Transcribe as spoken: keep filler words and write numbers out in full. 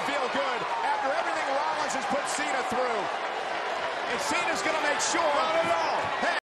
doesn't feel good after everything Rollins has put Cena through. And Cena's going to make sure. Not at all. Hey.